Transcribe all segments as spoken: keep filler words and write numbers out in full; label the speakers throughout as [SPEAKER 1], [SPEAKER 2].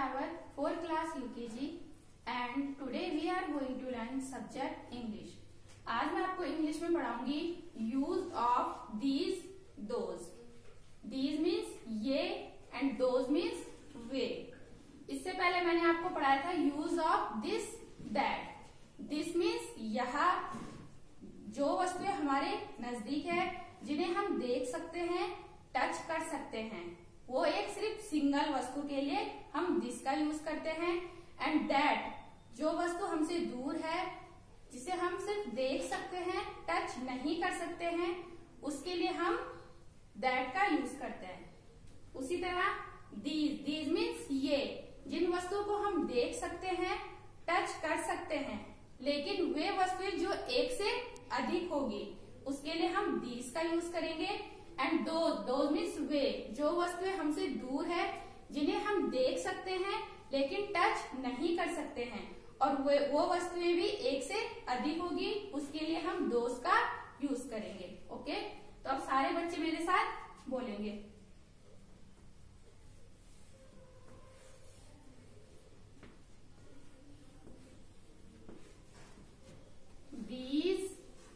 [SPEAKER 1] our fourth class U K G and today we are going to learn subject English. आज मैं आपको English में पढ़ाऊंगी use of these those. These means ये and those means वे. इससे पहले मैंने आपको पढ़ाया था use of this that. This means यहाँ जो वस्तुएं हमारे नजदीक है, जिन्हें हम देख सकते हैं, टच कर सकते हैं, वो एक सिर्फ सिंगल वस्तु के लिए हम दिस का यूज करते हैं. एंड दैट जो वस्तु हमसे दूर है, जिसे हम सिर्फ देख सकते हैं, टच नहीं कर सकते हैं, उसके लिए हम दैट का यूज करते हैं. उसी तरह दीज. दीज मीन्स ये, जिन वस्तुओं को हम देख सकते हैं, टच कर सकते हैं, लेकिन वे वस्तुएं जो एक से अधिक होगी, उसके लिए हम दीज का यूज करेंगे. And those. दोज मीन्स वे, जो वस्तुएं हमसे दूर है, जिन्हें हम देख सकते हैं लेकिन टच नहीं कर सकते हैं, और वे वो वस्तुएं भी एक से अधिक होगी, उसके लिए हम दोज का यूज करेंगे. ओके, तो अब सारे बच्चे मेरे साथ बोलेंगे. These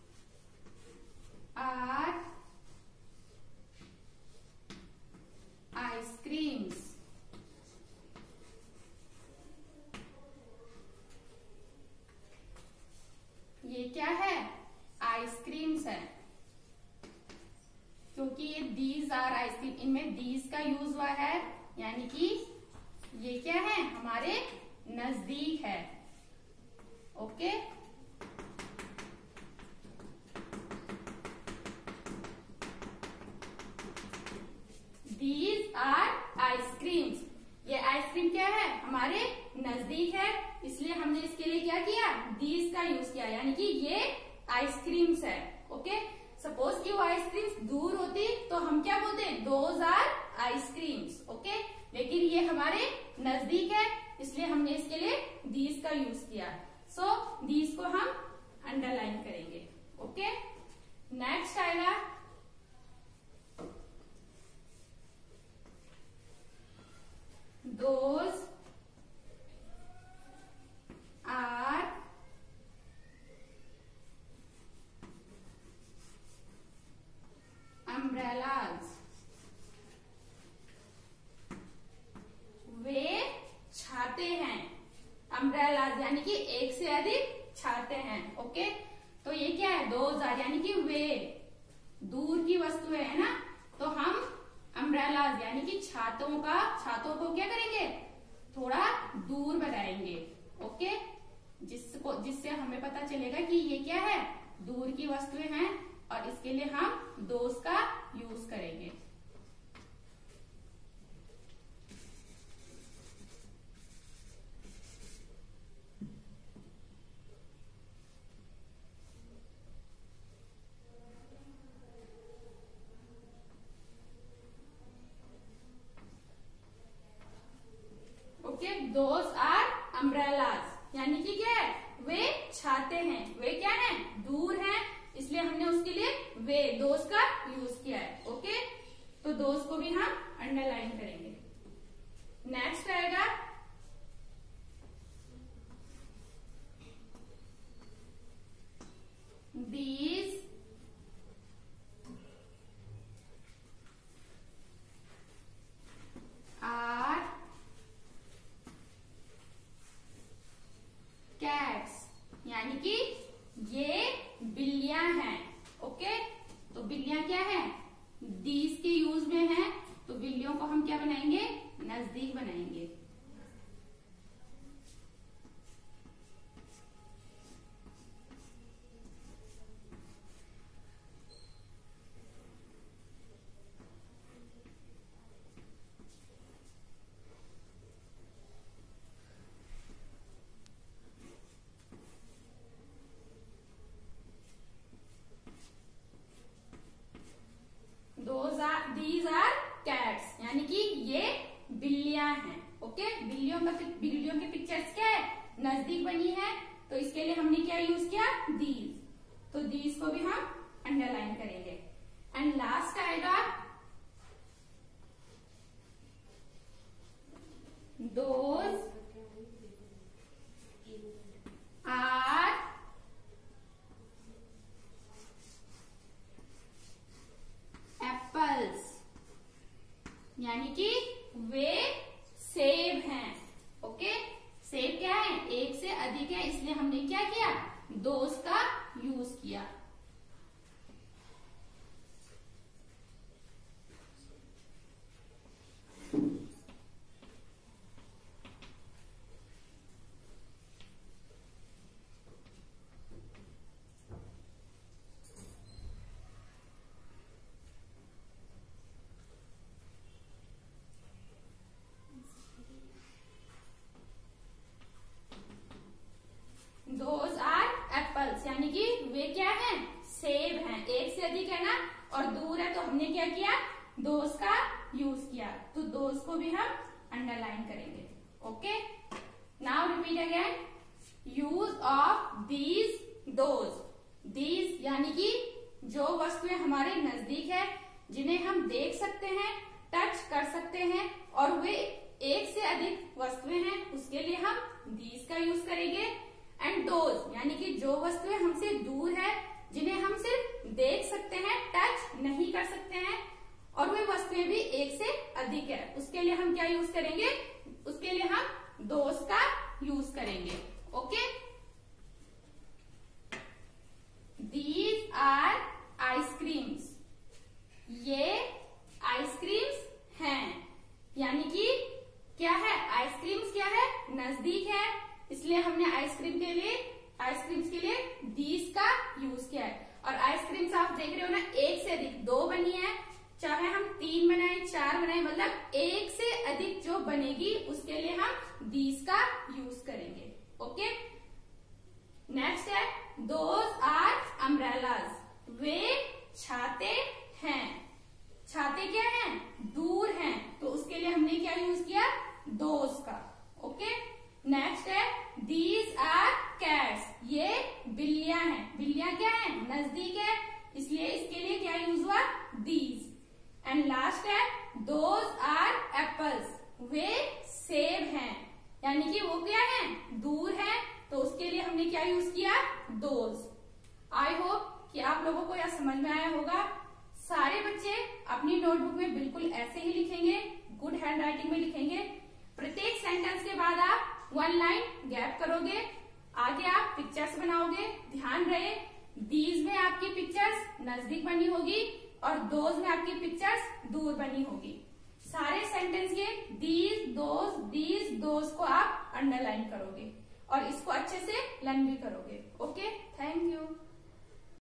[SPEAKER 1] are ice creams. ये क्या है? आइसक्रीम्स है. क्योंकि ये दीज आर आइसक्रीम, इनमें दीज का यूज हुआ है, यानी कि ये क्या है? हमारे नजदीक है. Okay, these are ice creams. ये आइसक्रीम क्या है? हमारे नजदीक है, इसलिए हमने इसके लिए क्या किया? दीज का यूज किया, यानी कि ये आइसक्रीम्स है. ओके, सपोज कि वो आइसक्रीम्स दूर होती तो हम क्या बोलते? Those are ice creams. ओके, लेकिन ये हमारे नजदीक है, इसलिए हमने इसके लिए दीज का यूज किया. सो so, दीज को हम अंडरलाइन करेंगे. ओके, नेक्स्ट आएगा those are umbrellas. वे छाते हैं. अम्ब्रेलाज यानी कि एक से अधिक छाते हैं. ओके, तो ये क्या है? दोज आर यानी कि वे, दूर की वस्तुएं है ना, तो हम अम्ब्रेलाज यानी कि छातों का छातों को क्या करेंगे? थोड़ा दूर बनाएंगे. ओके, जिसको जिससे हमें पता चलेगा कि ये क्या है? दूर की वस्तुएं हैं, और इसके लिए हम दोज का यूज करेंगे. दोज आर अम्ब्रेलाज यानी कि क्या है? वे छाते हैं. वे क्या है? दूर हैं, इसलिए हमने उसके लिए वे दोज का यूज किया है. ओके, तो दोज को भी हम अंडरलाइन करेंगे. नेक्स्ट आएगा दीज आर कैट्स, यानी कि ये बिल्लियां हैं. ओके, तो बिल्लियां क्या है? दीज के यूज में है, तो बिल्लियों को हम क्या बनाएंगे? नजदीक बनाएंगे. दीज आर कैट्स यानी कि ये बिल्लियां हैं. ओके, बिल्लियों का बिल्लियों की पिक्चर्स क्या है? नजदीक बनी है, तो इसके लिए हमने क्या यूज किया? दीज. तो दीज को भी हम अंडरलाइन करेंगे. एंड लास्ट आएगा those यानी कि वे सेब हैं। ओके, सेब क्या है, एक से अधिक है, इसलिए हमने क्या किया, दोज का यूज किया। Those are apples, यानी कि वे क्या हैं, सेब हैं। एक से अधिक है ना, और दूर है, तो हमने क्या किया, दोज का यूज किया। तो दोज को भी हम अंडरलाइन करेंगे। Okay, now repeat again, use of these, those. These यानी कि जो वस्तुएं हमारे नजदीक है, जिन्हें हम देख सकते हैं, टच कर सकते हैं, और वे एक से अधिक वस्तुएं हैं, उसके लिए हम दीज का यूज करेंगे। एंड दोज यानी कि जो वस्तुएं हमसे दूर है, जिन्हें हम सिर्फ देख सकते हैं, टच नहीं कर सकते हैं, और वे वस्तुएं भी एक से अधिक है, उसके लिए हम क्या यूज करेंगे, उसके लिए हम दोज का यूज करेंगे। ओके, दीज आर आइसक्रीम्स, ये आइसक्रीम्स हैं। यानी कि क्या है, आइसक्रीम्स क्या है, नजदीक है, इसलिए हमने आइसक्रीम के लिए आइसक्रीम्स के लिए दीज का यूज किया है। और आइसक्रीम्स आप देख रहे हो ना, एक से अधिक, दो बनी है, चाहे हम तीन बनाए, चार बनाए, मतलब एक से अधिक जो बनेगी उसके लिए हम दीज का यूज करेंगे। ओके, नेक्स्ट है, दोज आर अम्ब्रेलाज, वे छाते हैं। छाते क्या हैं, दूर हैं, तो उसके लिए हमने क्या यूज किया, दोज का। ओके, नेक्स्ट है, दीज आर कैट्स, ये बिल्लियां हैं। बिल्लियां क्या है, नजदीक है, इसलिए इसके लिए क्या यूज हुआ, दीज। एंड लास्ट है, दोज आर एप्पल्स, वे सेब हैं। यानी कि वो क्या है, दूर है, तो उसके लिए हमने क्या यूज किया, दोज। आई होप कि आप लोगों को यह समझ में आया होगा। सारे बच्चे अपनी नोटबुक में बिल्कुल ऐसे ही लिखेंगे, गुड हैंड राइटिंग में लिखेंगे। प्रत्येक सेंटेंस के बाद आप वन लाइन गैप करोगे, आगे आप पिक्चर्स बनाओगे। ध्यान रहे, दीज में आपकी पिक्चर्स नजदीक बनी होगी और दोज में आपकी पिक्चर्स दूर बनी होगी। सारे सेंटेंस के दीज, दोज, दीज, दोज को आप अंडरलाइन करोगे और इसको अच्छे से लर्न भी करोगे। Okay, thank you.